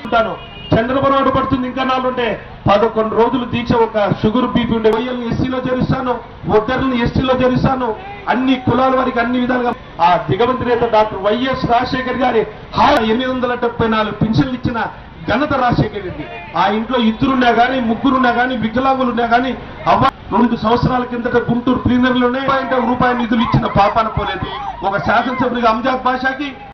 చంద్రబాబు నాయుడు పడుతుంది ఇంకా నాలుగుంటే 11 రోజులు దీక్ష. ఒక షుగర్ బీపీ ఉండే వైఎల్ని ఎస్సీలో చేరుస్తాను, ఉద్దరులను ఎస్టీలో చేరుస్తాను, అన్ని కులాల వారికి అన్ని విధాలుగా. ఆ దిగవంతి నేత డాక్టర్ వైఎస్ రాజశేఖర్ గారి 874 పింఛన్లు ఇచ్చిన ఘనత రాజశేఖర్ రెడ్డి. ఆ ఇంట్లో ఇద్దరున్నా కానీ, ముగ్గురున్నా కానీ, వికలాంగులున్నా కానీ 2 సంవత్సరాల కిందట గుంటూరు ప్లీనరీలోనే రూపాయి నిధులు ఇచ్చిన పాపాన పోలేదు. ఒక శాసనసభ్యుడిగా అంజాద్ బాషాకి